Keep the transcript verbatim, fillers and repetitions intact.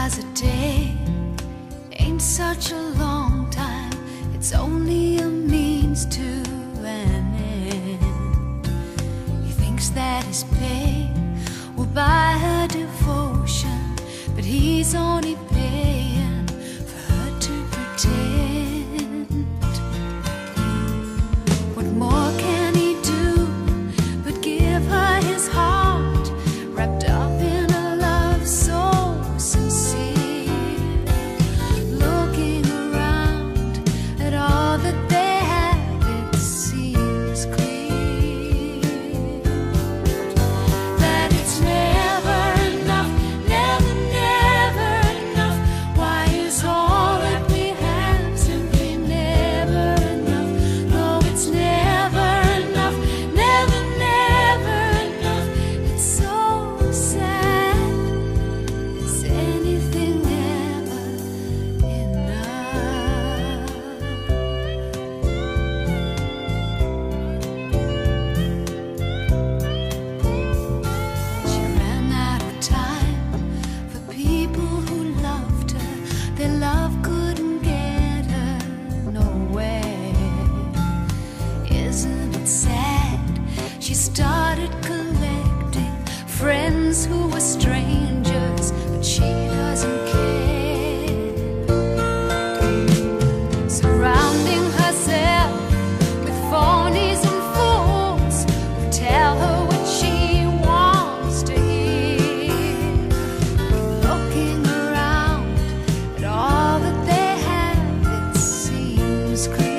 'cause a day ain't such a long time. It's only a means to an end. He thinks that his pay will buy her devotion, but he's only paying for her to pretend. What more can he do but give her his heart, wrapped up in a love so sincere? Looking around at all that they have, it seems clear that it's never enough, never, never enough. Why is all that we have simply never enough? No, it's never enough, never, never enough. It's so sad. Is anything ever enough? She ran out of time for people who loved her. Their love couldn't get her nowhere. Isn't it sad? She started collecting friends who were strangers, but she doesn't care. Surrounding herself with phonies and fools who tell her what she wants to hear. Looking around at all that they have, it seems clear